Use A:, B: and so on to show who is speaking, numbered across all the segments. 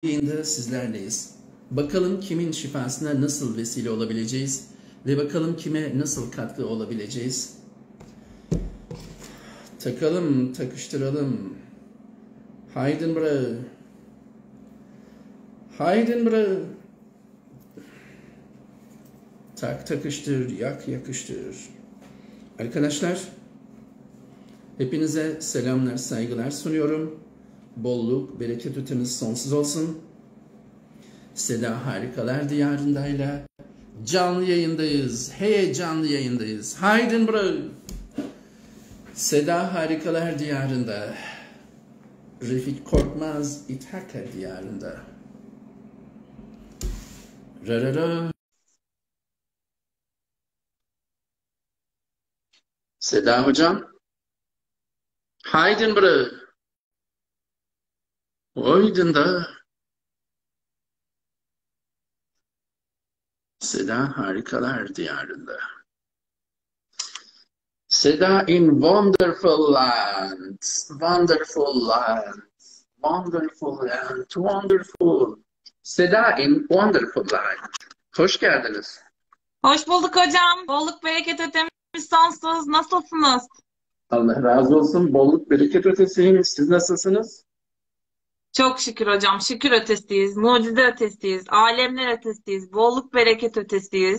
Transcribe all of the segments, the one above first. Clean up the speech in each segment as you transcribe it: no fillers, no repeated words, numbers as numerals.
A: yayında sizlerleyiz. Bakalım kimin şifasına nasıl vesile olabileceğiz ve bakalım kime nasıl katkı olabileceğiz. Takalım, takıştıralım. Haydin bre. Haydin bre. Tak takıştır, yak yakıştır. Arkadaşlar, hepinize selamlar, saygılar sunuyorum. Bolluk, bereket ötemiz sonsuz olsun. Seda Harikalar Diyarı'ndayla canlı yayındayız. Hey, canlı yayındayız. Haydin bro. Seda Harikalar Diyarı'nda. Refik Korkmaz İthaka Diyarı'nda. Rarara. Seda hocam. Haydin bro. Oydun da. Seda Harikalar Diyarı'nda. Seda in wonderful land. Wonderful land. Wonderful land. Wonderful. Seda in wonderful land. Hoş geldiniz.
B: Hoş bulduk hocam. Bolluk bereket ötemiz sonsuz. Nasılsınız?
A: Allah razı olsun. Bolluk bereket ötesiyim. Siz nasılsınız?
B: Çok şükür hocam. Şükür ötesiyiz. Mucize ötesiyiz. Alemler ötesiyiz. Bolluk bereket ötesiyiz.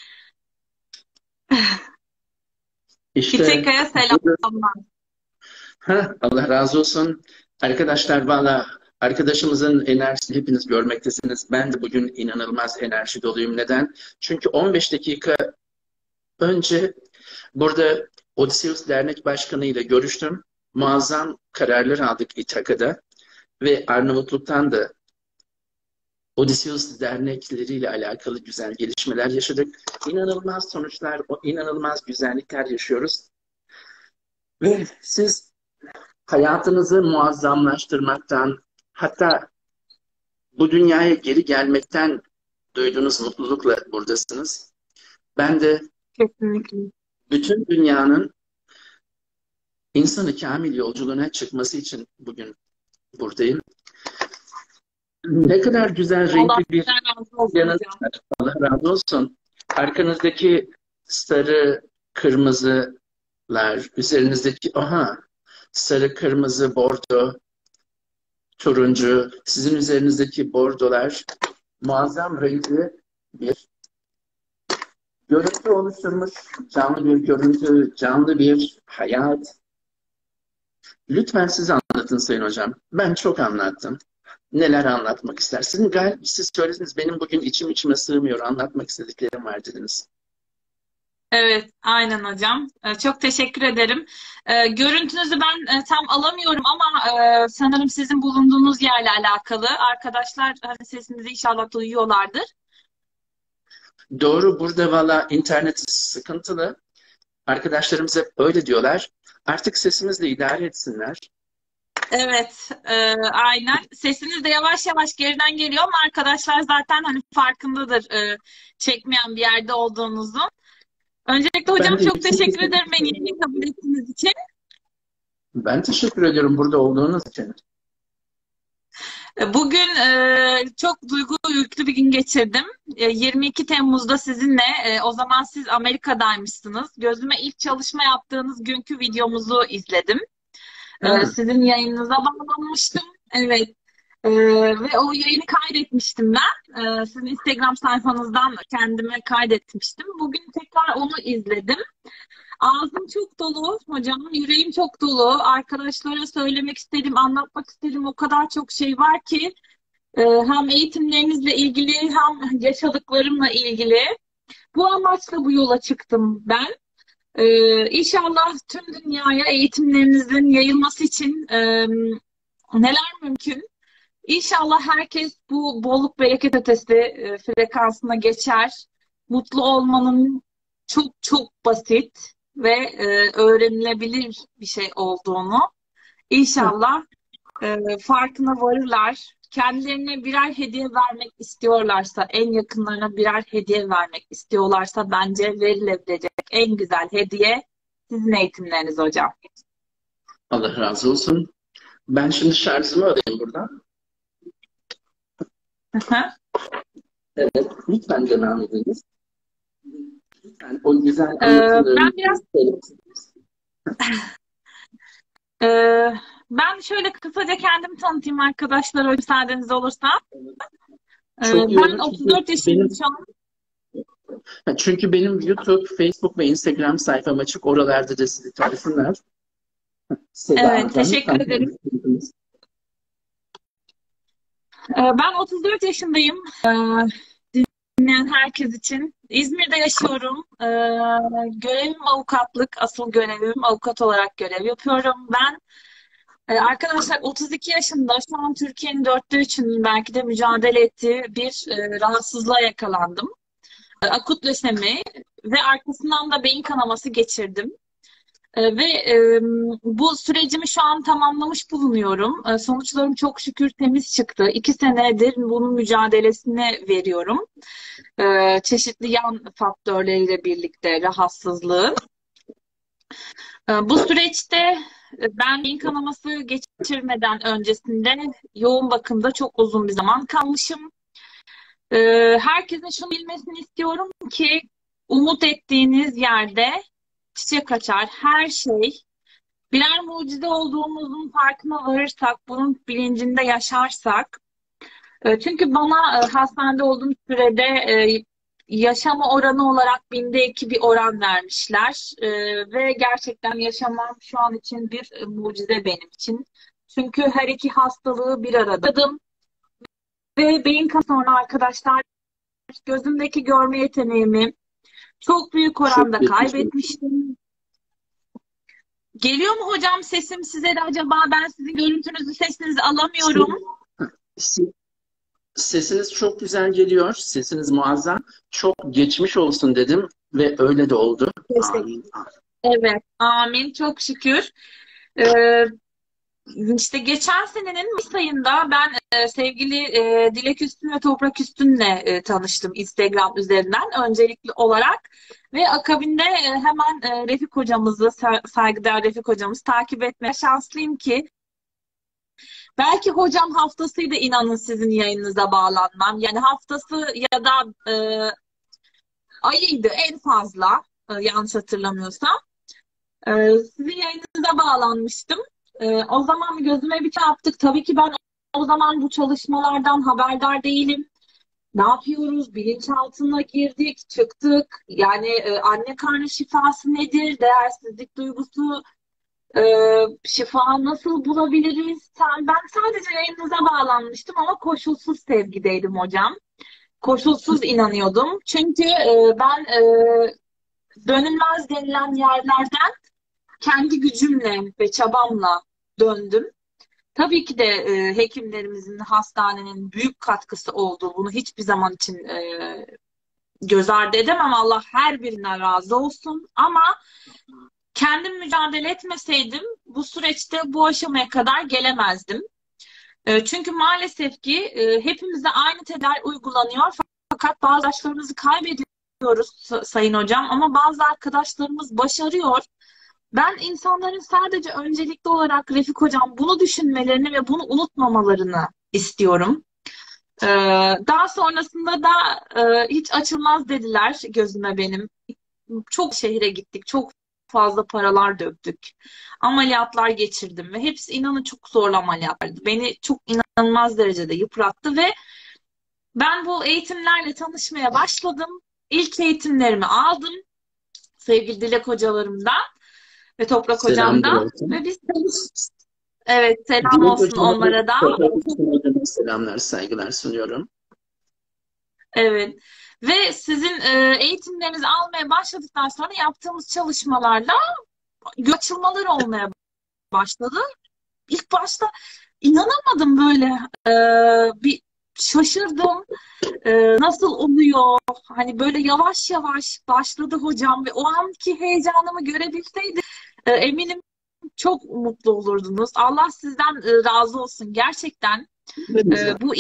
A: İşte
B: Çiçekaya selamlar.
A: Allah razı olsun. Arkadaşlar valla arkadaşımızın enerjisini hepiniz görmektesiniz. Ben de bugün inanılmaz enerji doluyum. Neden? Çünkü 15 dakika önce burada Odysseus Dernek Başkanı ile görüştüm. Muazzam kararlar aldık İthaka'da ve Arnavutluk'tan da Odysseus dernekleriyle alakalı güzel gelişmeler yaşadık. İnanılmaz sonuçlar, inanılmaz güzellikler yaşıyoruz. Ve siz hayatınızı muazzamlaştırmaktan, hatta bu dünyaya geri gelmekten duyduğunuz mutlulukla buradasınız. Ben de
B: Kesinlikle.
A: bütün dünyanın insanı kamil yolculuğuna çıkması için bugün buradayım. Ne kadar güzel
B: Allah
A: renkli bir
B: sizden razı olsun
A: yanınız
B: hocam.
A: var. Allah razı olsun. Arkanızdaki sarı, kırmızılar, üzerinizdeki sarı, kırmızı, bordo, turuncu, sizin üzerinizdeki bordolar muazzam renkli bir görüntü oluşturmuş. Canlı bir görüntü, canlı bir hayat. Lütfen siz anlatın Sayın Hocam. Ben çok anlattım. Neler anlatmak istersiniz? Galiba siz söylediniz, benim bugün içim içime sığmıyor, anlatmak istediklerim var dediniz.
B: Evet, aynen hocam. Çok teşekkür ederim. Görüntünüzü ben tam alamıyorum ama sanırım sizin bulunduğunuz yerle alakalı. Arkadaşlar hani sesinizi inşallah duyuyorlardır.
A: Doğru, burada valla internet sıkıntılı. Arkadaşlarımız hep öyle diyorlar. Artık sesimizle idare etsinler.
B: Evet, aynen. Sesiniz de yavaş yavaş geriden geliyor ama arkadaşlar zaten hani farkındadır çekmeyen bir yerde olduğunuzun. Öncelikle
A: Ben
B: hocam
A: de
B: çok
A: yüksek
B: teşekkür
A: sesle
B: ederim beni yayına kabul ettiğiniz için.
A: Ben teşekkür ediyorum burada olduğunuz için.
B: Bugün çok duygu yüklü bir gün geçirdim. 22 Temmuz'da sizinle, o zaman siz Amerika'daymışsınız. Gözüme ilk çalışma yaptığınız günkü videomuzu izledim.
A: Ha,
B: Sizin yayınınıza bağlanmıştım. Evet. Ve o yayını kaydetmiştim ben. Sizin Instagram sayfanızdan kendime kaydetmiştim. Bugün tekrar onu izledim. Ağzım çok dolu hocam, yüreğim çok dolu. Arkadaşlara söylemek istedim, anlatmak istedim. O kadar çok şey var ki hem eğitimlerinizle ilgili hem yaşadıklarımla ilgili. Bu amaçla bu yola çıktım ben. İnşallah tüm dünyaya eğitimlerinizin yayılması için neler mümkün? İnşallah herkes bu bolluk bereket ötesi frekansına geçer. Mutlu olmanın çok çok basit ve öğrenilebilir bir şey olduğunu
A: ha.
B: İnşallah farkına varırlar. Kendilerine birer hediye vermek istiyorlarsa, en yakınlarına birer hediye vermek istiyorlarsa bence verilebilecek en güzel hediye sizin eğitimleriniz hocam.
A: Allah razı olsun. Ben şimdi şarjımı alayım buradan. Evet, lütfen devam ediniz. Lütfen o güzel
B: Ben
A: anlatılarınızı
B: biraz
A: söyleyebilirsiniz.
B: e, ben şöyle kısaca kendimi tanıtayım arkadaşlar, müsaadeniz olursa.
A: Çok iyi
B: Ben
A: olur çünkü
B: 34 yaşındayım
A: benim
B: şu an.
A: YouTube, Facebook ve Instagram sayfam açık. Oralarda da sizi tanısınlar. Seda
B: Evet,
A: Hanım,
B: teşekkür
A: lütfen
B: ederim.
A: konuşabilirsiniz.
B: Ben 34 yaşındayım. Dinleyen herkes için. İzmir'de yaşıyorum. Görevim avukatlık. Asıl görevim avukat olarak görev yapıyorum. Ben arkadaşlar 32 yaşında şu an Türkiye'nin dörtte üçünün belki de mücadele ettiği bir rahatsızlığa yakalandım. Akut lösemi ve arkasından da beyin kanaması geçirdim. Bu sürecimi şu an tamamlamış bulunuyorum. Sonuçlarım çok şükür temiz çıktı. 2 senedir bunun mücadelesini veriyorum. Çeşitli yan faktörleriyle birlikte rahatsızlığın. Bu süreçte ben beyin kanaması geçirmeden öncesinde yoğun bakımda çok uzun bir zaman kalmışım. Herkesin şunu bilmesini istiyorum ki umut ettiğiniz yerde çiçek açar. Her şey birer mucize olduğumuzun farkına varırsak, bunun bilincinde yaşarsak, çünkü bana hastanede olduğum sürede yaşama oranı olarak 1/2 bir oran vermişler. Ve gerçekten yaşamam şu an için bir mucize benim için. Çünkü her iki hastalığı bir aradadım ve beyin kanaması sonra arkadaşlar gözümdeki görme yeteneğimi çok büyük
A: Çok
B: oranda
A: geçmiş olsun.
B: kaybetmiştim. Geliyor mu hocam sesim size de acaba? Ben sizin görüntünüzü, sesinizi alamıyorum.
A: Se- Sesiniz çok güzel geliyor. Sesiniz muazzam. Çok geçmiş olsun dedim ve öyle de oldu.
B: Teşekkür.
A: Amin.
B: Evet, amin. Çok şükür. Ee, işte geçen senenin Mayıs ayında ben sevgili Dilek Üstün ve Toprak Üstün'le tanıştım Instagram üzerinden öncelikli olarak. Ve akabinde hemen Refik hocamızı, saygıdeğer Refik hocamızı takip etmeye şanslıyım ki belki hocam haftasıydı inanın sizin yayınınıza bağlanmam. Yani haftası ya da ayıydı en fazla yanlış hatırlamıyorsam. Sizin yayınınıza bağlanmıştım. O zaman gözüme bir çarptık. Tabii ki ben o zaman bu çalışmalardan haberdar değilim. Ne yapıyoruz? Bilinçaltına girdik, çıktık. Yani anne karnı şifası nedir? Değersizlik duygusu e, şifa nasıl bulabiliriz? Ben sadece yayınınıza bağlanmıştım ama koşulsuz sevgideydim hocam. Koşulsuz inanıyordum. Çünkü ben dönülmez denilen yerlerden kendi gücümle ve çabamla döndüm. Tabii ki de hekimlerimizin, hastanenin büyük katkısı oldu. Bunu hiçbir zaman için göz ardı edemem. Allah her birinden razı olsun. Ama kendim mücadele etmeseydim bu süreçte bu aşamaya kadar gelemezdim. Çünkü maalesef ki hepimize aynı tedavi uygulanıyor. Fakat bazı arkadaşlarımızı kaybediyoruz sayın hocam. Ama bazı arkadaşlarımız başarıyor. Ben insanların sadece öncelikli olarak Refik hocam bunu düşünmelerini ve bunu unutmamalarını istiyorum. Ee, Daha sonrasında da hiç açılmaz dediler gözüme benim. Çok şehire gittik, çok fazla paralar döktük. Ameliyatlar geçirdim ve hepsi inanın çok zorlu ameliyatlardı. Beni çok inanılmaz derecede yıprattı ve ben bu eğitimlerle tanışmaya başladım. İlk eğitimlerimi aldım sevgili Dilek hocalarımdan ve Toprak
A: Selamlar
B: hocamdan
A: olsun.
B: ve biz evet selam
A: Dilek
B: olsun
A: hocama da
B: onlara da.
A: selamlar, saygılar sunuyorum.
B: Evet. Ve sizin eğitimlerinizi almaya başladıktan sonra yaptığımız çalışmalarla açılmalar olmaya başladı. İlk başta inanamadım böyle. Bir şaşırdım. Nasıl oluyor? Hani böyle yavaş yavaş başladı hocam ve o anki heyecanımı görebilseydi eminim çok mutlu olurdunuz. Allah sizden razı olsun. Gerçekten
A: Ne güzel.
B: bu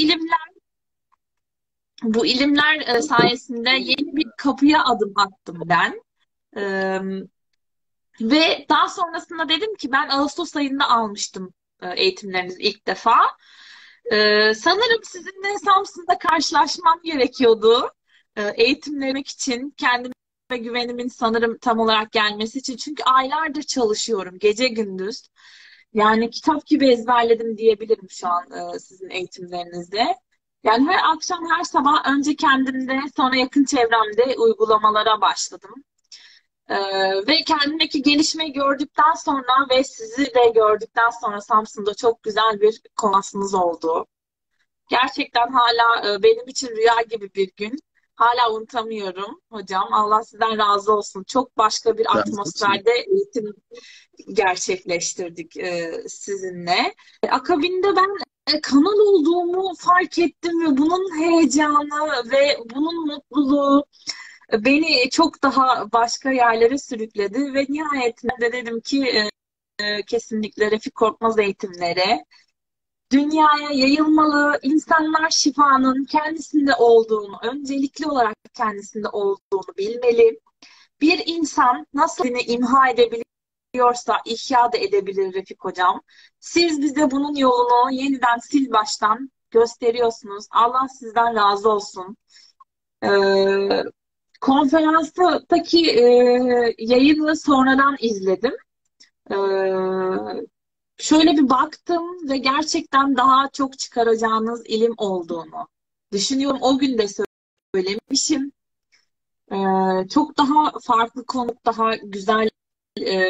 B: ilimler sayesinde yeni bir kapıya adım attım ben. E, Ve daha sonrasında dedim ki ben Ağustos ayında almıştım eğitimlerinizi ilk defa. Sanırım sizinle Samsun'da karşılaşmam gerekiyordu. Eğitimlemek için, kendime güvenimin sanırım tam olarak gelmesi için. Çünkü aylardır çalışıyorum, gece gündüz. Yani kitap gibi ezberledim diyebilirim şu an sizin eğitimlerinizde. Yani her akşam, her sabah önce kendimde, sonra yakın çevremde uygulamalara başladım. Ve kendimdeki gelişmeyi gördükten sonra ve sizi de gördükten sonra Samsun'da çok güzel bir konuşmanız oldu. Gerçekten hala benim için rüya gibi bir gün. Hala unutamıyorum hocam. Allah sizden razı olsun. Çok başka bir
A: Razı olsun.
B: atmosferde eğitim gerçekleştirdik sizinle. Akabinde ben kanal olduğumu fark ettim ve bunun heyecanı ve bunun mutluluğu beni çok daha başka yerlere sürükledi ve nihayetinde dedim ki kesinlikle Refik Korkmaz eğitimleri dünyaya yayılmalı, insanlar şifanın kendisinde olduğunu, öncelikli olarak kendisinde olduğunu bilmeli. Bir insan nasıl kendini imha edebiliyorsa ihya da edebilir Refik Hocam. Siz bize bunun yolunu yeniden sil baştan gösteriyorsunuz. Allah sizden razı olsun. Ee, Konferanstaki yayını sonradan izledim. Ee, Şöyle bir baktım ve gerçekten daha çok çıkaracağınız ilim olduğunu düşünüyorum. O gün de söylemişim. Çok daha farklı konu, daha güzel, e,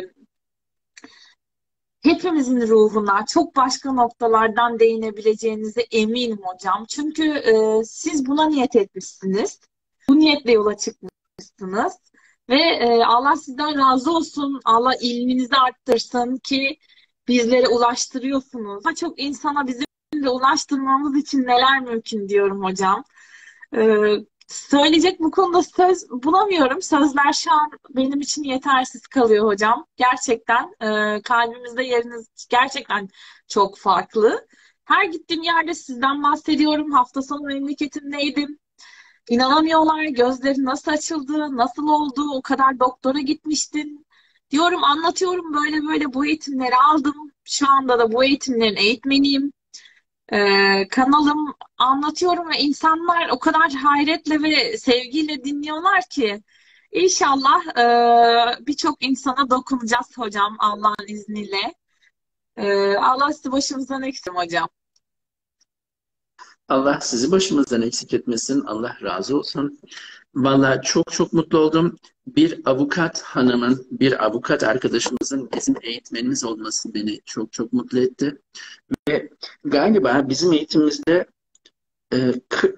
B: hepimizin ruhuna çok başka noktalardan değinebileceğinize eminim hocam. Çünkü siz buna niyet etmişsiniz. Bu niyetle yola çıkmışsınız. Ve Allah sizden razı olsun. Allah ilminizi arttırsın ki bizlere ulaştırıyorsunuz. Daha çok insana bizim de ulaştırmamız için neler mümkün diyorum hocam. Ee, Söyleyecek bu konuda söz bulamıyorum. Sözler şu an benim için yetersiz kalıyor hocam. Gerçekten kalbimizde yeriniz gerçekten çok farklı. Her gittiğim yerde sizden bahsediyorum. Hafta sonu memleketimdeydim. İnanamıyorlar. Gözleri nasıl açıldı, nasıl oldu, o kadar doktora gitmiştin. Diyorum, anlatıyorum, böyle böyle bu eğitimleri aldım. Şu anda da bu eğitimlerin eğitmeniyim. Kanalım anlatıyorum ve insanlar o kadar hayretle ve sevgiyle dinliyorlar ki İnşallah birçok insana dokunacağız hocam Allah'ın izniyle. Allah sizi başımızdan eksik hocam.
A: Allah sizi başımızdan eksik etmesin. Allah razı olsun. Valla çok çok mutlu oldum. Bir avukat hanımın, bir avukat arkadaşımızın bizim eğitmenimiz olması beni çok çok mutlu etti. Ve galiba bizim eğitimimizde e,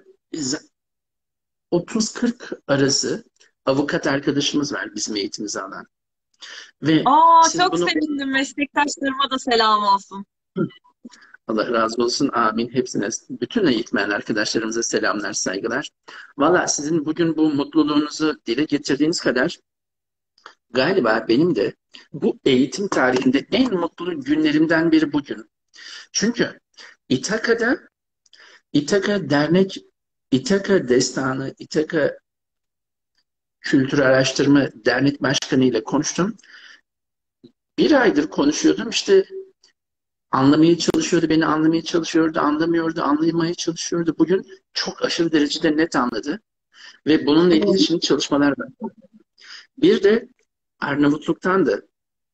A: 30-40 arası avukat arkadaşımız var bizim eğitimimizi alan. Ve
B: Aa,
A: siz
B: çok
A: bunu
B: sevindim. Meslektaşlarıma da selam olsun.
A: Allah razı olsun. Amin. Hepsine, bütün eğitmen arkadaşlarımıza selamlar, saygılar. Valla sizin bugün bu mutluluğunuzu dile getirdiğiniz kadar galiba benim de bu eğitim tarihinde en mutlu günlerimden biri bugün. Çünkü İTAKA'da, İTAKA Dernek, İTAKA Destanı, İTAKA Kültür Araştırma Dernek Başkanı ile konuştum. Bir aydır konuşuyordum. İşte anlamaya çalışıyordu, beni anlamaya çalışıyordu, anlamıyordu, anlamaya çalışıyordu. Bugün çok aşırı derecede net anladı. Ve bununla ilgili şimdi çalışmalar var. Bir de Arnavutluk'tan da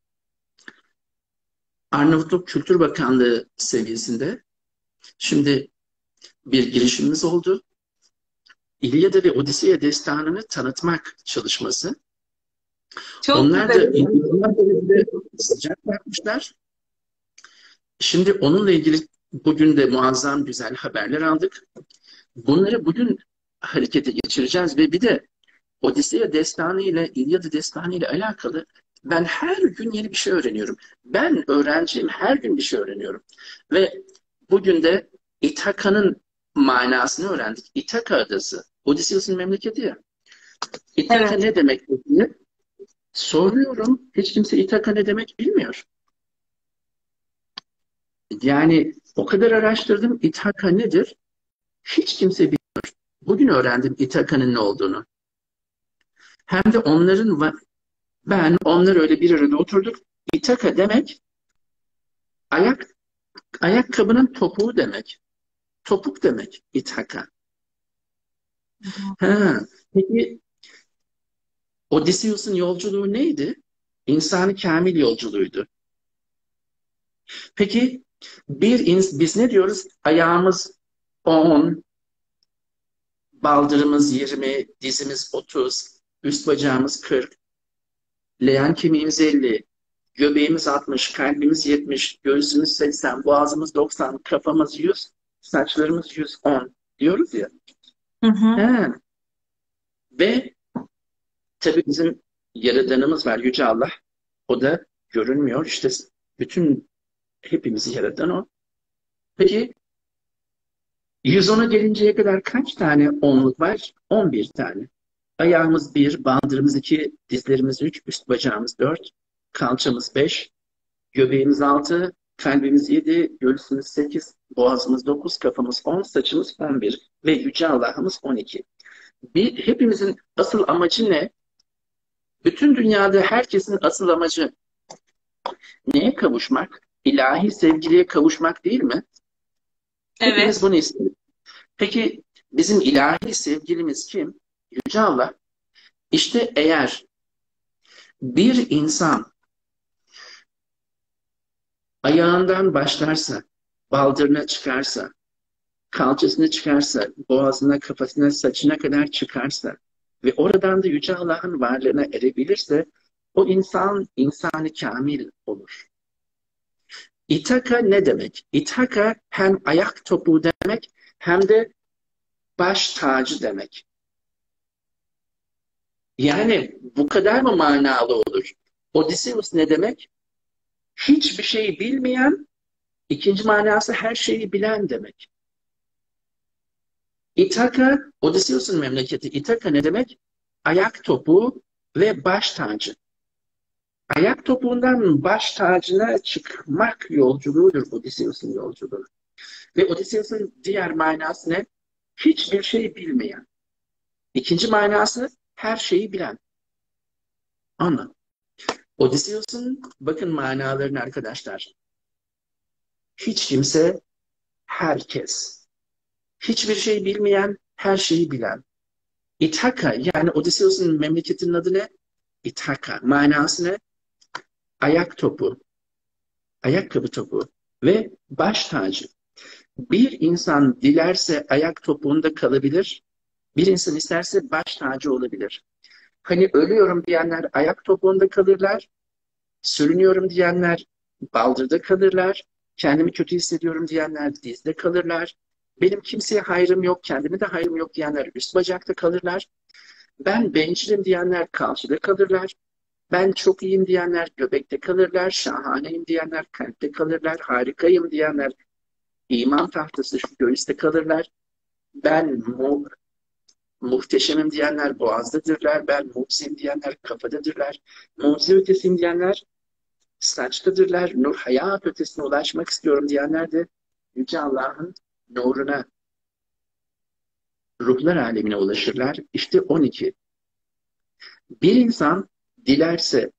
A: Arnavutluk Kültür Bakanlığı seviyesinde şimdi bir girişimimiz oldu. İlyada ve Odisea destanını tanıtmak çalışması.
B: Çok
A: Onlar da
B: güzel.
A: inanılmaz derecede sıcak bakmışlar. Şimdi onunla ilgili bugün de muazzam güzel haberler aldık. Bunları bugün harekete geçireceğiz ve bir de Odisea destanı ile İlyada destanı ile alakalı ben her gün yeni bir şey öğreniyorum. Ben öğrenciyim, her gün bir şey öğreniyorum. Ve bugün de İthaka'nın manasını öğrendik. İthaka adası, Odysseus'un memleketi ya. İthaka
B: Evet.
A: ne demek diye soruyorum. Hiç kimse İthaka ne demek bilmiyor. Yani o kadar araştırdım. İthaka nedir? Hiç kimse bilmiyor. Bugün öğrendim İthaka'nın ne olduğunu. Hem de onlar öyle bir arada oturduk. İtaka demek ayakkabının topuğu demek. topuk demek. İthaka.
B: Hı hı.
A: Ha, peki Odysseus'un yolculuğu neydi? İnsan-ı kamil yolculuğuydu. Peki biz ne diyoruz? Ayağımız 10, baldırımız 20, dizimiz 30, üst bacağımız 40, leğen kemiğimiz 50, göbeğimiz 60, kalbimiz 70, göğsümüz 80, boğazımız 90, kafamız 100, saçlarımız 110 diyoruz ya.
B: Hı hı.
A: He. Ve tabii bizim Yaradanımız var, Yüce Allah. O da görünmüyor. İşte bütün hepimizi yaratan o. Peki 110'a gelinceye kadar kaç tane onluk var? 11 tane. Ayağımız 1, bandırımız 2, dizlerimiz 3, üst bacağımız 4, kalçamız 5, göbeğimiz 6, kalbimiz 7, göğsümüz 8, boğazımız 9, kafamız 10, saçımız 11 ve Yüce Allah'ımız 12. Hepimizin asıl amacı ne? Bütün dünyada herkesin asıl amacı neye kavuşmak? İlahi sevgiliye kavuşmak değil mi? Hepimiz
B: Evet.
A: bunu istiyoruz. Peki bizim ilahi sevgilimiz kim? Yüce Allah. İşte eğer bir insan ayağından başlarsa, baldırına çıkarsa, kalçasına çıkarsa, boğazına, kafasına, saçına kadar çıkarsa ve oradan da Yüce Allah'ın varlığına erebilirse o insan insanı kamil olur. İtaka ne demek? İtaka hem ayak topuğu demek hem de baş tacı demek. Yani bu kadar mı manalı olur? Odysseus ne demek? Hiçbir şeyi bilmeyen, ikinci manası her şeyi bilen demek. İtaka, Odysseus'un memleketi. İtaka ne demek? Ayak topuğu ve baş tacı. Ayak topuğundan baş tacına çıkmak yolculuğudur Odysseus'un yolculuğu. Ve Odysseus'un diğer manası ne? Hiçbir şey bilmeyen. İkinci manası her şeyi bilen. Anla. Odysseus'un bakın manalarını arkadaşlar. Hiç kimse, herkes. Hiçbir şey bilmeyen, her şeyi bilen. İthaka yani Odysseus'un memleketinin adı ne? İthaka. Manası ne? Ayak topu, ayakkabı topu ve baş tacı. Bir insan dilerse ayak topuğunda kalabilir, bir insan isterse baş tacı olabilir. Hani ölüyorum diyenler ayak topuğunda kalırlar, sürünüyorum diyenler baldırda kalırlar, kendimi kötü hissediyorum diyenler dizde kalırlar, benim kimseye hayrım yok, kendime de hayrım yok diyenler üst bacakta kalırlar, ben bencilim diyenler kalçada kalırlar, ben çok iyiyim diyenler göbekte kalırlar, şahaneyim diyenler kalpte kalırlar, harikayım diyenler iman tahtası şu göğüste kalırlar, ben muhteşemim diyenler boğazdadırlar, ben muhsin diyenler kafadadırlar, mucize ötesiyim diyenler saçtadırlar, nur hayat ötesine ulaşmak istiyorum diyenler de Yüce Allah'ın nuruna, ruhlar alemine ulaşırlar. İşte 12. Bir insan dilerse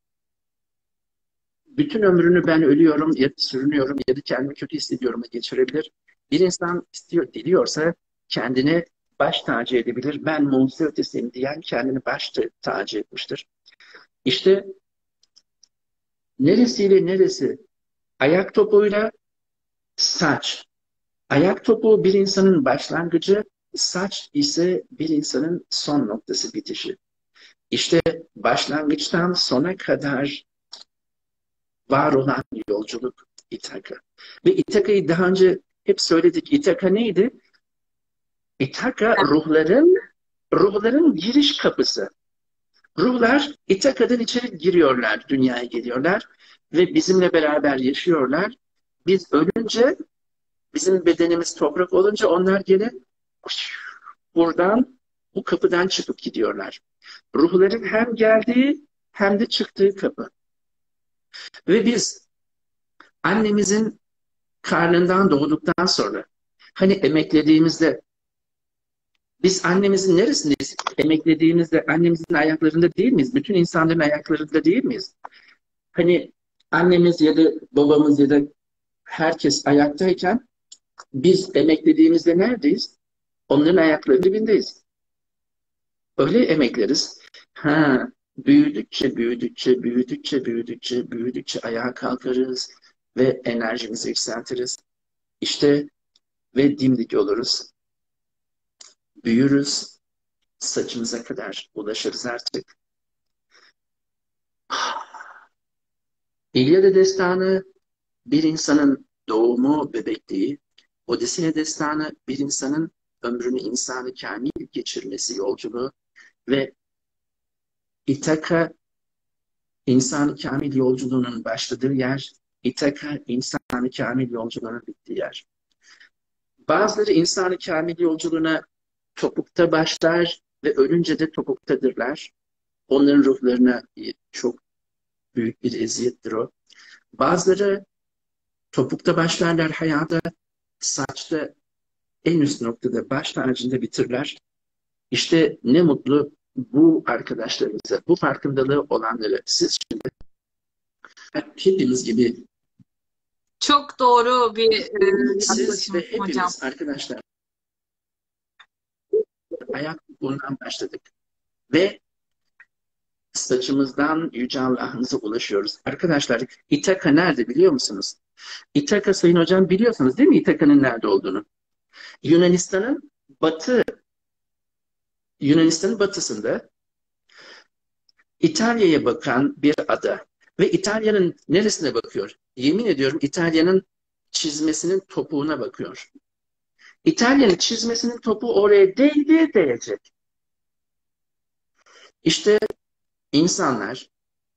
A: bütün ömrünü ben ölüyorum ya da sürünüyorum ya da kendimi kötü hissediyorum geçirebilir. Bir insan diliyorsa kendini baş tacı edebilir. Ben mucize ötesiyim diyen kendini baş tacı etmiştir. İşte neresiyle neresi? Ayak topuğuyla saç. Ayak topuğu bir insanın başlangıcı, saç ise bir insanın son noktası, bitişi. İşte başlangıçtan sona kadar var olan yolculuk İtaka. Ve İtaka'yı daha önce hep söyledik. İtaka neydi? İtaka ruhların giriş kapısı. Ruhlar İtaka'dan içeri giriyorlar, dünyaya geliyorlar ve bizimle beraber yaşıyorlar. Biz ölünce, bizim bedenimiz toprak olunca onlar gene buradan, bu kapıdan çıkıp gidiyorlar. Ruhların hem geldiği hem de çıktığı kapı. Ve biz annemizin karnından doğduktan sonra hani emeklediğimizde biz annemizin neresindeyiz? Emeklediğimizde annemizin ayaklarında değil miyiz? Bütün insanların ayaklarında değil miyiz? Hani annemiz ya da babamız ya da herkes ayaktayken Biz emeklediğimizde neredeyiz? Onların ayakları dibindeyiz. Öyle emekleriz. Ha, büyüdükçe, büyüdükçe, büyüdükçe, büyüdükçe, büyüdükçe ayağa kalkarız ve enerjimizi yükseltiriz. İşte ve dimdik oluruz. Büyürüz, saçımıza kadar ulaşırız artık. İlyada destanı bir insanın doğumu, bebekliği, Odisea destanı bir insanın ömrünü insanı kamil geçirmesi yolculuğu ve İtaka insanı kamil yolculuğunun başladığı yer, İtaka insanı kamil yolculuğunun bittiği yer. Bazıları insanı kamil yolculuğuna topukta başlar ve ölünce de topuktadırlar. Onların ruhlarına çok büyük bir eziyettir o. Bazıları topukta başlarlar hayata, saçta en üst noktada baş tacında bitirler. İşte ne mutlu bu arkadaşlarımıza, bu farkındalığı olanları. Siz şimdi hepimiz gibi
B: Çok doğru bir
A: siz ve
B: yaklaşım hocam.
A: hepimiz arkadaşlar ayak bundan başladık. Ve saçımızdan Yüce Allah'ımıza ulaşıyoruz. Arkadaşlar İtaka nerede biliyor musunuz? İtaka Sayın Hocam biliyorsunuz değil mi İtaka'nın nerede olduğunu? Yunanistan'ın batı, Yunanistan'ın batısında İtalya'ya bakan bir ada. Ve İtalya'nın neresine bakıyor? Yemin ediyorum İtalya'nın çizmesinin topuğuna bakıyor. İtalya'nın çizmesinin topuğu oraya değecek. İşte insanlar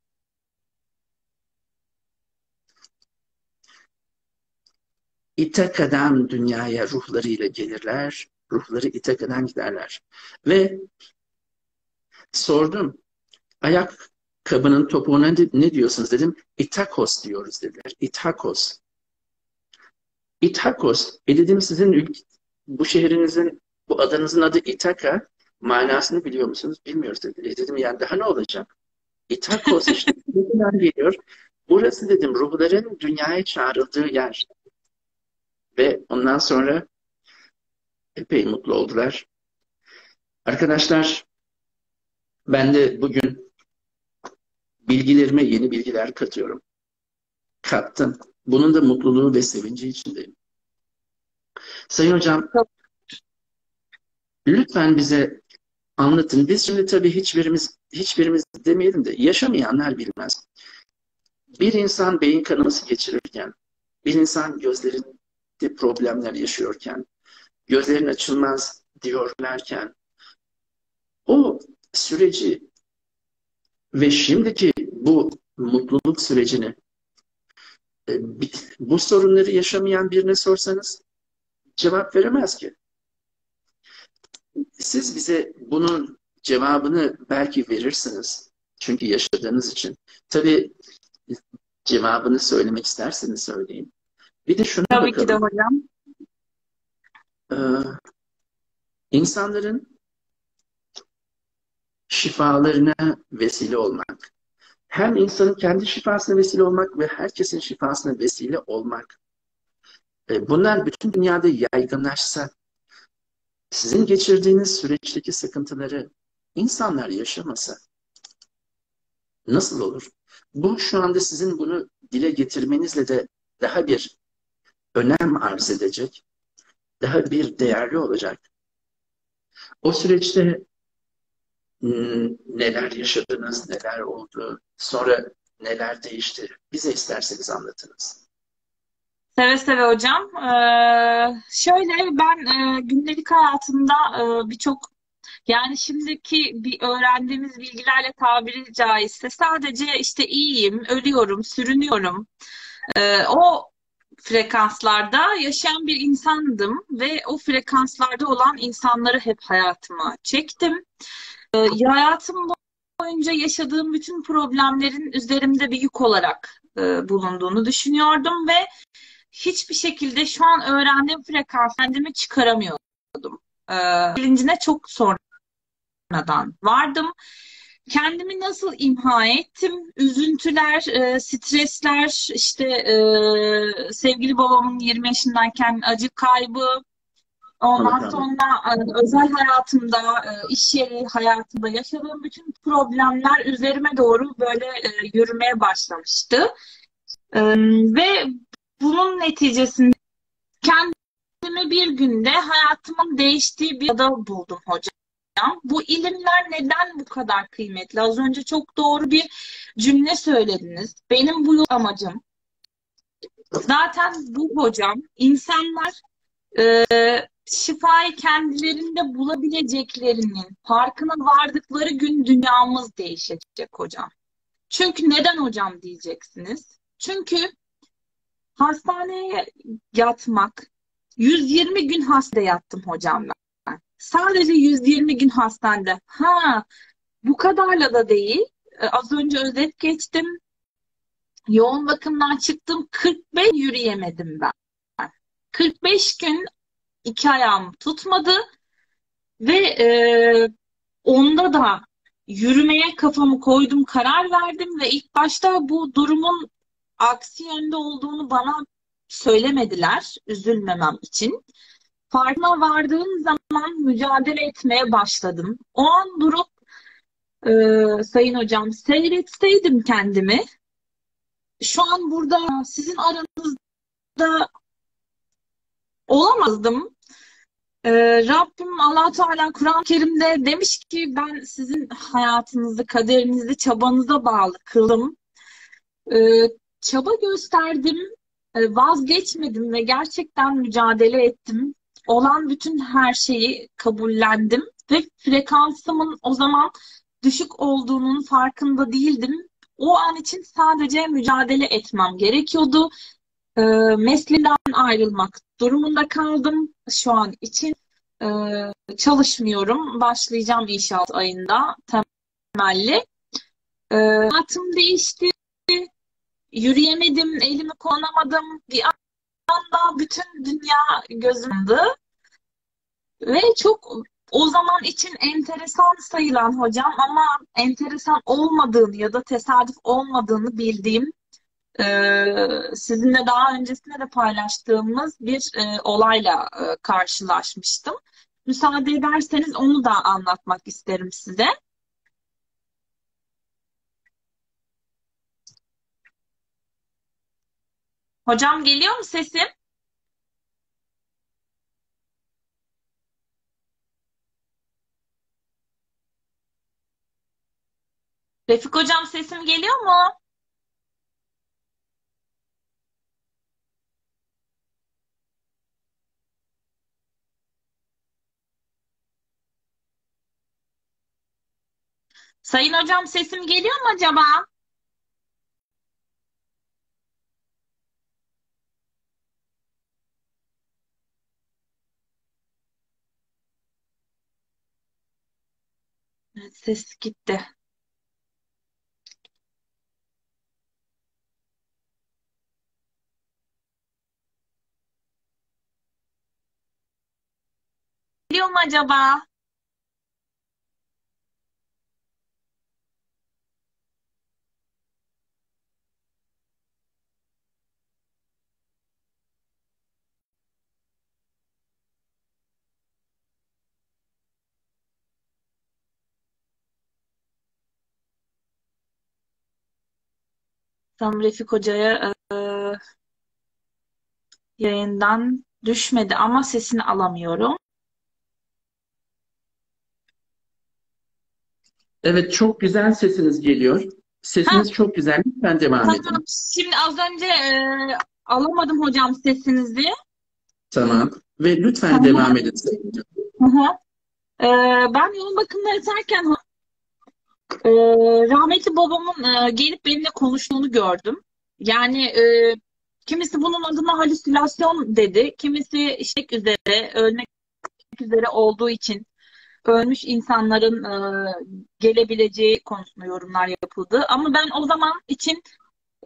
A: İtaka'dan dünyaya ruhlarıyla gelirler, ruhları İtaka'dan giderler. Ve sordum, ayakkabının topuğuna ne diyorsunuz dedim. İtakos diyoruz dediler. İtakos. İtakos. Dedim sizin bu şehrinizin, bu adanızın adı İtaka. Manasını biliyor musunuz? Bilmiyoruz dedi. Dedim yani daha ne olacak? İtakos işte. Nereden geliyor? Burası dedim ruhların dünyaya çağrıldığı yer. Ve ondan sonra epey mutlu oldular. Arkadaşlar ben de bugün bilgilerime yeni bilgiler katıyorum. Kattım. Bunun da mutluluğu ve sevinci içindeyim. Sayın Hocam lütfen bize anlatın. Biz şimdi tabii hiçbirimiz demeyelim de yaşamayanlar bilmez. Bir insan beyin kanaması geçirirken, bir insan gözlerinde problemler yaşıyorken, gözlerin açılmaz diyorlarken, o süreci ve şimdiki bu mutluluk sürecini bu sorunları yaşamayan birine sorsanız cevap veremez ki. Siz bize bunun cevabını belki verirsiniz. Çünkü yaşadığınız için. Tabii cevabını söylemek isterseniz söyleyin. Bir de şuna
B: Tabii ki de
A: bakalım.
B: hocam.
A: İnsanların şifalarına vesile olmak. Hem insanın kendi şifasına vesile olmak ve herkesin şifasına vesile olmak. Bunlar bütün dünyada yaygınlaşsa, sizin geçirdiğiniz süreçteki sıkıntıları insanlar yaşamasa nasıl olur? Bu şu anda sizin bunu dile getirmenizle de daha bir önem arz edecek, daha bir değerli olacak. O süreçte neler yaşadınız, neler oldu, sonra neler değişti? Bize isterseniz anlatınız.
B: Seve seve hocam. Şöyle ben gündelik hayatımda birçok yani şimdiki bir öğrendiğimiz bilgilerle tabiri caizse sadece işte iyiyim, ölüyorum, sürünüyorum. O frekanslarda yaşayan bir insandım ve o frekanslarda olan insanları hep hayatıma çektim. Hayatım boyunca yaşadığım bütün problemlerin üzerimde bir yük olarak bulunduğunu düşünüyordum ve hiçbir şekilde şu an öğrendiğim frekans kendimi çıkaramıyordum. Bilincine çok sonradan vardım. Kendimi nasıl imha ettim? Üzüntüler, stresler, işte sevgili babamın 20 yaşındayken acı kaybı,
A: Allah
B: ondan
A: rahmet.
B: sonra özel hayatımda, iş yeri hayatımda yaşadığım bütün problemler üzerime doğru böyle yürümeye başlamıştı. Ve bunun neticesinde kendimi bir günde hayatımın değiştiği bir ada buldum hocam. Bu ilimler neden bu kadar kıymetli? Az önce çok doğru bir cümle söylediniz. Benim bu yol amacım zaten bu hocam. İnsanlar şifayı kendilerinde bulabileceklerinin farkına vardıkları gün dünyamız değişecek hocam. Çünkü neden hocam diyeceksiniz? Çünkü hastaneye yatmak, 120 gün hasta yattım hocam ben. Sadece 120 gün hastanede. Ha, bu kadarla da değil. Az önce özet geçtim. Yoğun bakımdan çıktım. 45 yürüyemedim ben. 45 gün iki ayağım tutmadı ve onda da yürümeye kafamı koydum, karar verdim ve ilk başta bu durumun aksi yönde olduğunu bana söylemediler, üzülmemem için. Farkına vardığım zaman mücadele etmeye başladım. O an durup Sayın Hocam seyretseydim kendimi, şu an burada sizin aranızda olamazdım. Rabbim Allah Teala Kur'an-ı Kerim'de demiş ki ben sizin hayatınızı, kaderinizi çabanıza bağlı kıldım. Ee, Çaba gösterdim, vazgeçmedim ve gerçekten mücadele ettim. Olan bütün her şeyi kabullendim ve frekansımın o zaman düşük olduğunun farkında değildim. O an için sadece mücadele etmem gerekiyordu. Ee, Mesleğimden ayrılmak durumunda kaldım şu an için. Çalışmıyorum. Başlayacağım inşaat ayında temelli. Hayatım değişti. Yürüyemedim, elimi konamadım. Bir anda bütün dünya gözümdü. Ve çok o zaman için enteresan sayılan hocam ama enteresan olmadığını ya da tesadüf olmadığını bildiğim sizinle daha öncesinde de paylaştığımız bir olayla karşılaşmıştım. Müsaade ederseniz onu da anlatmak isterim size. Hocam geliyor mu sesim? Refik hocam sesim geliyor mu? Sayın hocam sesim geliyor mu acaba? Evet, ses gitti. Geliyor mu acaba? Tam Refik hocaya yayından düşmedi ama sesini alamıyorum.
A: Evet, çok güzel sesiniz geliyor.
B: Ha,
A: Sesiniz çok güzel. Lütfen devam
B: tamam.
A: edin.
B: Şimdi az önce alamadım hocam sesinizi.
A: Tamam. Ve lütfen
B: Tamam.
A: devam edin Sayın Hocam.
B: Hı hı. E, Ben yoğun bakımda yatarken e, rahmetli babamın gelip benimle konuştuğunu gördüm. Yani kimisi bunun adına halüsinasyon dedi. Kimisi işte ölmek üzere olduğu için ölmüş insanların gelebileceği konusunda yorumlar yapıldı. Ama ben o zaman için e,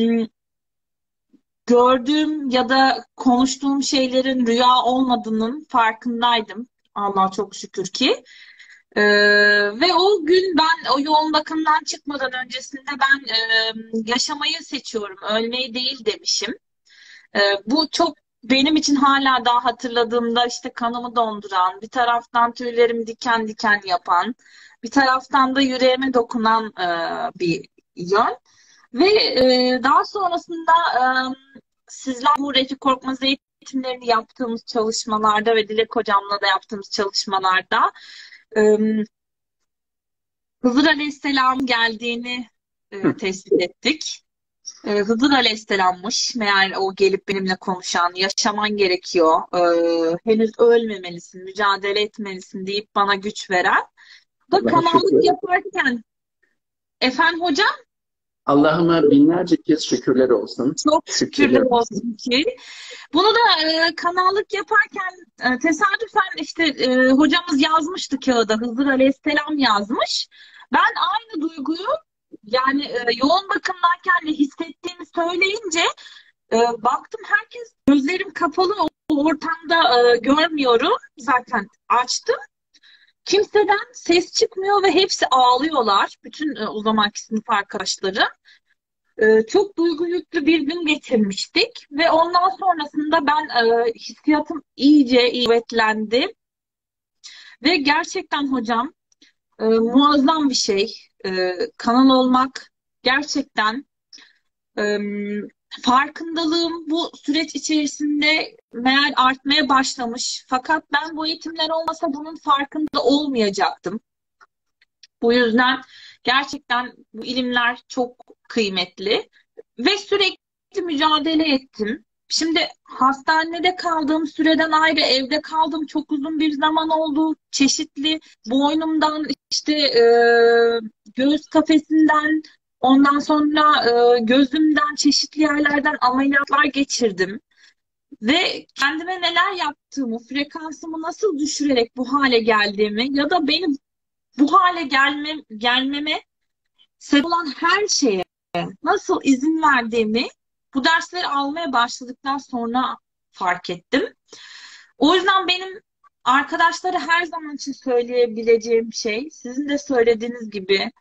B: gördüğüm ya da konuştuğum şeylerin rüya olmadığının farkındaydım. Allah'a çok şükür ki. Ee, Ve o gün ben o yoğun bakımdan çıkmadan öncesinde ben yaşamayı seçiyorum, ölmeyi değil demişim. Bu çok benim için hala daha hatırladığımda işte kanımı donduran, bir taraftan tüylerimi diken diken yapan, bir taraftan da yüreğime dokunan bir yön. Ve daha sonrasında sizler bu Refik Korkmaz eğitimlerini yaptığımız çalışmalarda ve Dilek Hocam'la da yaptığımız çalışmalarda e, Hızır Aleyhisselam geldiğini
A: Hı,
B: tespit ettik. Hızır Aleyhisselam'mış. Meğer o gelip benimle konuşan, yaşaman gerekiyor, henüz ölmemelisin, mücadele etmelisin deyip bana güç veren. Da
A: Allah'a
B: kanallık
A: şükür.
B: yaparken, efendim hocam,
A: Allah'ıma binlerce kez şükürler olsun.
B: çok
A: Şükürler
B: şükürler
A: olsun.
B: olsun ki. Bunu da kanallık yaparken tesadüfen işte hocamız yazmıştı kağıda, Hızır Aleyhisselam yazmış. Ben aynı duyguyu yani yoğun bakımdayken de hissettiğimi söyleyince baktım herkes gözlerim kapalı o ortamda görmüyorum. Zaten açtım. Kimseden ses çıkmıyor ve hepsi ağlıyorlar. Bütün o zamanki sınıf arkadaşları. Çok duygu yüklü bir gün geçirmiştik ve ondan sonrasında ben hissiyatım iyice kuvvetlendi ve gerçekten hocam muazzam bir şey. Kanal olmak gerçekten e, farkındalığım bu süreç içerisinde meğer artmaya başlamış. Fakat ben bu eğitimler olmasa bunun farkında olmayacaktım. Bu yüzden gerçekten bu ilimler çok kıymetli ve sürekli mücadele ettim. Şimdi hastanede kaldığım süreden ayrı evde kaldım. Çok uzun bir zaman oldu. Çeşitli boynumdan işte göğüs kafesinden ondan sonra gözümden çeşitli yerlerden ameliyatlar geçirdim. Ve kendime neler yaptığımı, frekansımı nasıl düşürerek bu hale geldiğimi ya da beni bu hale gelmeme sebep olan her şeye nasıl izin verdiğimi bu dersleri almaya başladıktan sonra fark ettim. O yüzden benim arkadaşlara her zaman için söyleyebileceğim şey, sizin de söylediğiniz gibi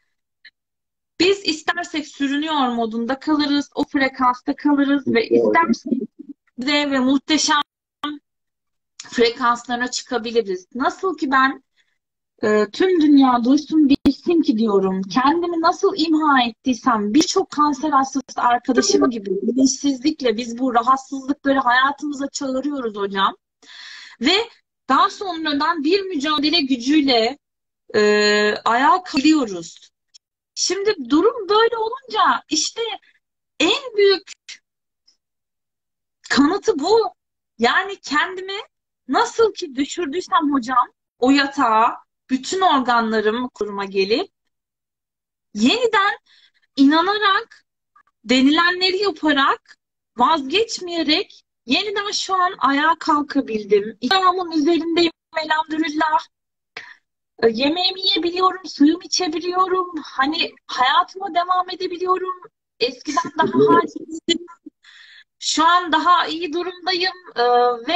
B: biz istersek sürünüyor modunda kalırız, o frekansta kalırız ve
A: Doğru.
B: istersek de ve muhteşem frekanslara çıkabiliriz. Nasıl ki ben tüm dünya duysun bilsin ki diyorum. Kendimi nasıl imha ettiysem birçok kanser hastası arkadaşım gibi bilinçsizlikle biz bu rahatsızlıkları hayatımıza çağırıyoruz hocam. Ve daha sonradan bir mücadele gücüyle ayağa kalkıyoruz. Şimdi durum böyle olunca işte en büyük kanıtı bu. Yani kendimi nasıl ki düşürdüysem hocam o yatağa bütün organlarım kuruma gelip yeniden inanarak, denilenleri yaparak, vazgeçmeyerek yeniden şu an ayağa kalkabildim. İslam'ın üzerindeyim elhamdülillah. Yemeğimi yiyebiliyorum, suyumu içebiliyorum. Hani hayatıma devam edebiliyorum. Eskiden daha halsizdim. Şu an daha iyi durumdayım. Ve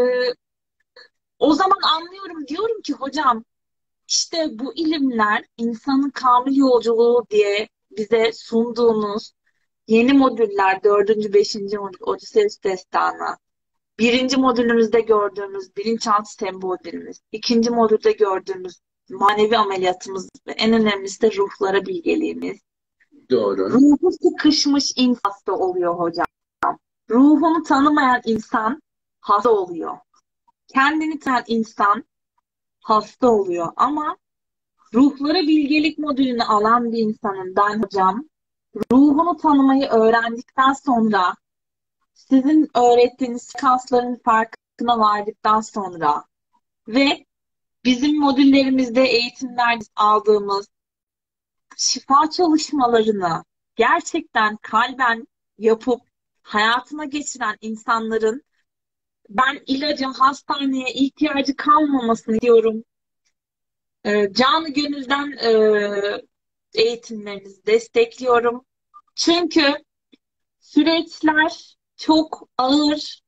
B: o zaman anlıyorum. Diyorum ki hocam işte bu ilimler insanın kamil yolculuğu diye bize sunduğunuz yeni modüller, dördüncü, beşinci modül, Odysseus Destanı, birinci modülümüzde gördüğümüz bilinçaltı sembollerimiz, ikinci modülde gördüğümüz manevi ameliyatımız ve en önemlisi de ruhlara bilgeliğimiz.
A: Doğru.
B: Ruhu sıkışmış insan hasta oluyor hocam. Ruhunu tanımayan insan hasta oluyor. Kendini tanıyan insan hasta oluyor. Ama ruhlara bilgelik modülünü alan bir insanın ben hocam ruhunu tanımayı öğrendikten sonra sizin öğrettiğiniz kasların farkına vardıktan sonra ve bizim modüllerimizde eğitimler aldığımız şifa çalışmalarını gerçekten kalben yapıp hayatına geçiren insanların ben ilaca, hastaneye ihtiyacı kalmamasını diyorum. Canı gönülden eğitimlerinizi destekliyorum. Çünkü süreçler çok ağır,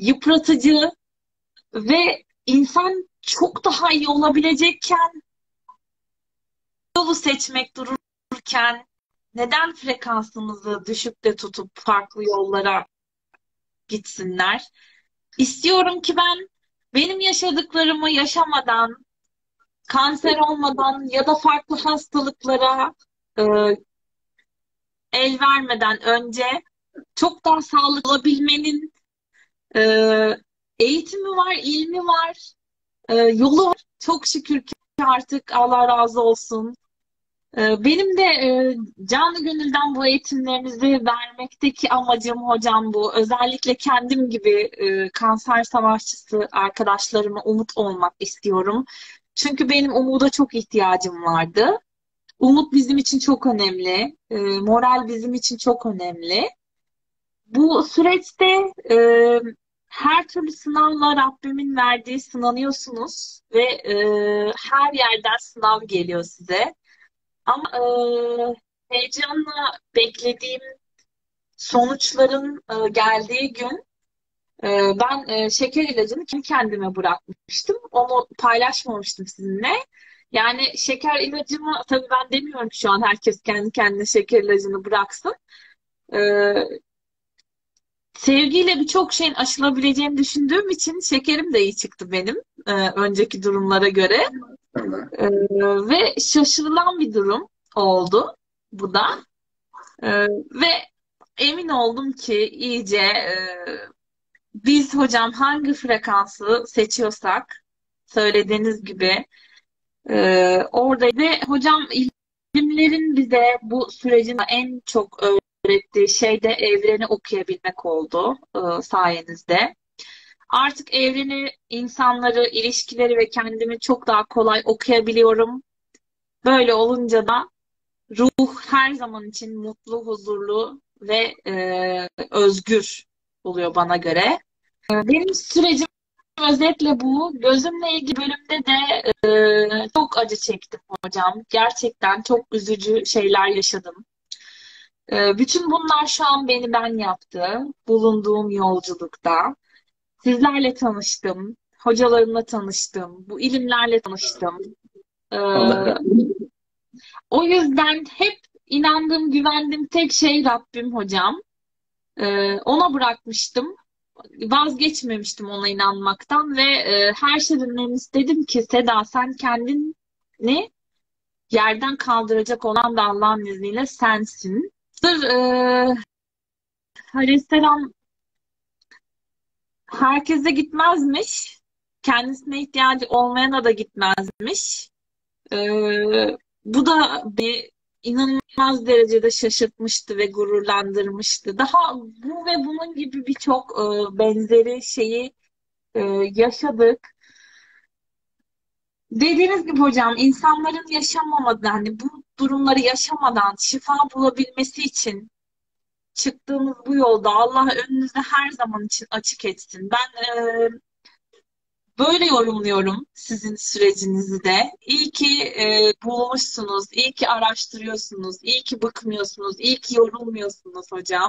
B: yıpratıcı ve insan çok daha iyi olabilecekken yolu seçmek dururken neden frekansımızı düşükte tutup farklı yollara gitsinler? İstiyorum ki benim yaşadıklarımı yaşamadan, kanser olmadan ya da farklı hastalıklara e, el vermeden önce çok daha sağlıklı olabilmenin e, eğitimi var, ilmi var, yolu var. Çok şükür ki artık Allah razı olsun. Benim de canı gönülden bu eğitimlerinizi vermekteki amacım hocam bu. Özellikle kendim gibi kanser savaşçısı arkadaşlarıma umut olmak istiyorum. Çünkü benim umuda çok ihtiyacım vardı. Umut bizim için çok önemli. Moral bizim için çok önemli. Bu süreçte e, her türlü sınavla Rabbimin verdiği sınanıyorsunuz ve her yerden sınav geliyor size. Ama heyecanla beklediğim sonuçların geldiği gün ben şeker ilacını kendi kendime bırakmıştım. Onu paylaşmamıştım sizinle. Yani şeker ilacımı tabii ben demiyorum ki şu an herkes kendi kendine şeker ilacını bıraksın. E, Sevgiyle birçok şeyin aşılabileceğini düşündüğüm için şekerim de iyi çıktı benim önceki durumlara göre. E, Ve şaşırılan bir durum oldu bu da. Ve emin oldum ki iyice biz hocam hangi frekansı seçiyorsak söylediğiniz gibi orada ve hocam ilimlerin bize bu sürecin en çok öğrettiği şey de evreni okuyabilmek oldu sayenizde. Artık evreni, insanları, ilişkileri ve kendimi çok daha kolay okuyabiliyorum. Böyle olunca da ruh her zaman için mutlu, huzurlu ve özgür oluyor bana göre. Benim sürecim özetle bu. Gözümle ilgili bölümde de çok acı çektim hocam. Gerçekten çok üzücü şeyler yaşadım. Bütün bunlar şu an beni ben yaptı. Bulunduğum yolculukta. Sizlerle tanıştım. Hocalarımla tanıştım. Bu ilimlerle tanıştım. Ee,
A: Allah razı olsun.
B: O yüzden hep inandığım, güvendiğim tek şey Rabbim hocam. Ona bırakmıştım. Vazgeçmemiştim ona inanmaktan ve her şeyden önemlisi istedim ki Seda sen kendini yerden kaldıracak olan da Allah'ın izniyle sensin. Aleyhisselam herkese gitmezmiş. Kendisine ihtiyacı olmayana da gitmezmiş. Bu da bir inanılmaz derecede şaşırtmıştı ve gururlandırmıştı. Daha bu ve bunun gibi birçok benzeri şeyi yaşadık. Dediğiniz gibi hocam insanların yaşamamadan, hani bu durumları yaşamadan şifa bulabilmesi için çıktığınız bu yolda Allah önünüzde her zaman için açık etsin. Ben böyle yorumluyorum sizin sürecinizi de. İyi ki bulmuşsunuz, iyi ki araştırıyorsunuz, iyi ki bıkmıyorsunuz, iyi ki yorulmuyorsunuz hocam.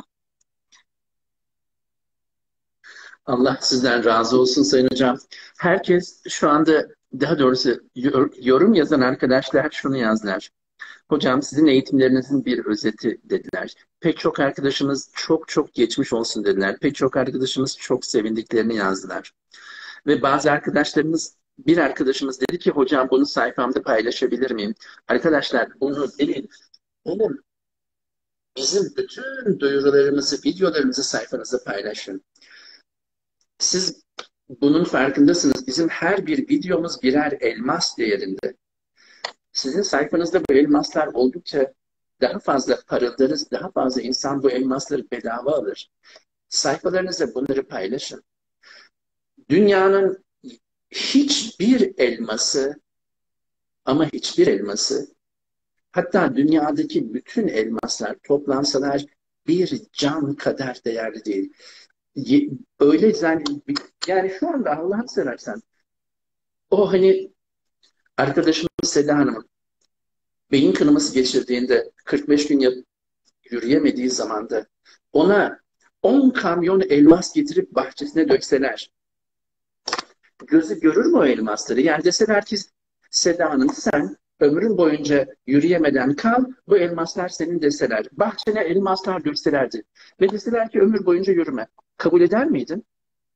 A: Allah sizden razı olsun Sayın Hocam. Herkes şu anda, daha doğrusu yorum yazan arkadaşlar şunu yazdılar. Hocam sizin eğitimlerinizin bir özeti dediler. Pek çok arkadaşımız çok çok geçmiş olsun dediler. Pek çok arkadaşımız çok sevindiklerini yazdılar. Ve bazı arkadaşlarımız, bir arkadaşımız dedi ki hocam bunu sayfamda paylaşabilir miyim? Arkadaşlar bunu değil, oğlum bizim bütün duyurularımızı, videolarımızı sayfanıza paylaşın. Siz bunun farkındasınız. Bizim her bir videomuz birer elmas değerinde. Sizin sayfanızda bu elmaslar oldukça daha fazla parıldarız, daha fazla insan bu elmasları bedava alır. Sayfalarınızda bunları paylaşın. Dünyanın hiçbir elması, ama hiçbir elması, hatta dünyadaki bütün elmaslar toplansalar bir can kadar değerli değil. Öyle yani şu anda Allah'ını seversen o hani arkadaşımız Seda Hanım'ın beyin kanaması geçirdiğinde 45 gün yürüyemediği zamanda ona 10 kamyon elmas getirip bahçesine dökseler gözü görür mü o elmasları? Yani deseler ki Seda Hanım sen ömrün boyunca yürüyemeden kal, bu elmaslar senin deseler. Bahçene elmaslar dökselerdi. Ve deseler ki ömür boyunca yürüme. Kabul eder miydin?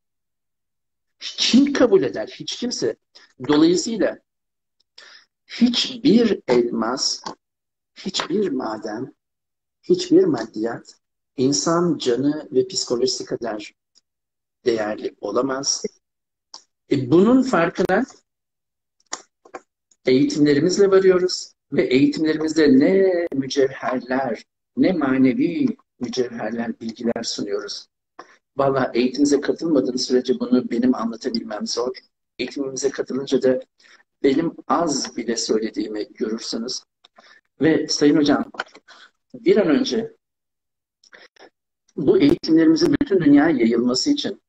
A: Kim kabul eder? Hiç kimse. Dolayısıyla hiçbir elmas, hiçbir maden, hiçbir maddiyat insan canı ve psikolojisi kadar değerli olamaz. Bunun farkına eğitimlerimizle varıyoruz ve eğitimlerimizde ne mücevherler, ne manevi mücevherler, bilgiler sunuyoruz. Valla eğitimimize katılmadığınız sürece bunu benim anlatabilmem zor. Eğitimimize katılınca da benim az bile söylediğimi görürsünüz. Ve Sayın Hocam, bir an önce bu eğitimlerimizin bütün dünyaya yayılması için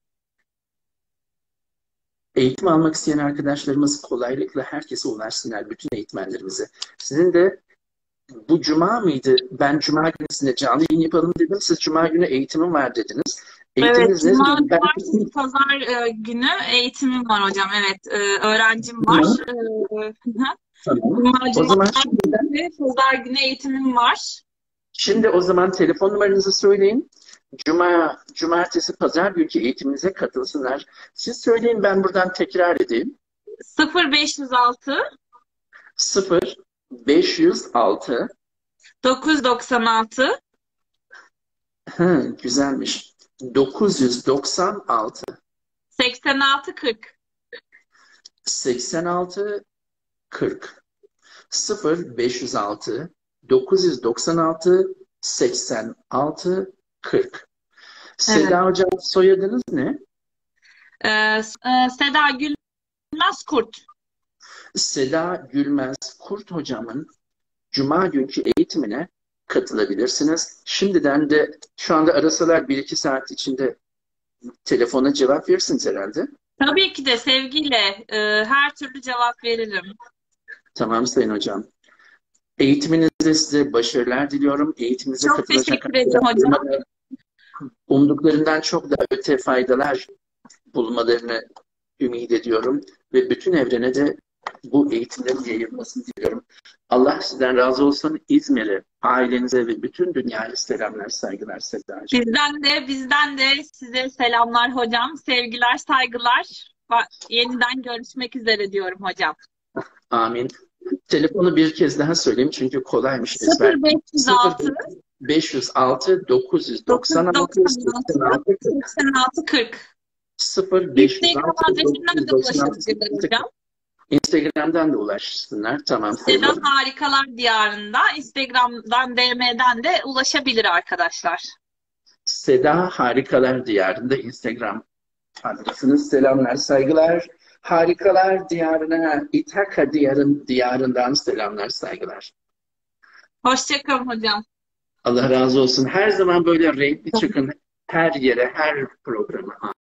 A: eğitim almak isteyen arkadaşlarımız kolaylıkla herkese ulaşsınlar, bütün eğitmenlerimize. Sizin de bu cuma mıydı? Ben cuma günü sizinle canlı yayın yapalım dedim. Siz cuma günü eğitimim var dediniz.
B: Evet,
A: Eğitiminiz ne
B: cuma,
A: zaman?
B: cumartesi, pazar günü eğitimim var hocam. Evet, öğrencim var.
A: Tamam.
B: Cuma,
A: O zaman
B: cumartesi, pazar günü eğitimim var.
A: şimdi o zaman telefon numaranızı söyleyin. Cumartesi, pazar günkü eğitiminize katılsınlar. Siz söyleyin, ben buradan tekrar edeyim.
B: 0506
A: 0 506
B: 996
A: güzelmiş. 996
B: 86 40
A: 86 40 0 506 996 86 40. Seda Hocam, soyadınız ne?
B: Seda Gülmez Kurt.
A: Seda Gülmez Kurt hocamın Cuma günkü eğitimine katılabilirsiniz. Şimdiden de şu anda arasalar 1-2 saat içinde telefona cevap verirsiniz herhalde.
B: Tabii ki de sevgiyle her türlü cevap veririm.
A: Tamam Sayın Hocam. Eğitiminizde size başarılar diliyorum. Eğitiminize
B: Çok
A: katılacak
B: teşekkür ederim hocam.
A: umduklarından çok daha öte faydalar bulmalarını ümit ediyorum. Ve bütün evrene de bu eğitimlerin yayılmasını diliyorum. Allah sizden razı olsun. İzmir'e, ailenize ve bütün dünyaya selamlar, saygılar Sedacığım.
B: Bizden de size selamlar hocam. Sevgiler, saygılar. Yeniden görüşmek üzere diyorum hocam.
A: Amin. Telefonu bir kez daha söyleyeyim çünkü kolaymış.
B: 0506
A: 506 996
B: 86 40.
A: 0506
B: Instagram adresinden de ulaşabilirler hocam.
A: Instagram'dan da ulaşsınlar. Tamam.
B: Seda Harikalar Diyarı'nda, Instagram'dan, DM'den de ulaşabilir arkadaşlar.
A: Seda Harikalar Diyarı'nda Instagram adresiniz. Selamlar, saygılar. Harikalar Diyarı'na, İthaka diyarından selamlar, saygılar.
B: Hoşçakalın hocam.
A: Allah razı olsun. Her zaman böyle renkli çıkın her yere, her programa.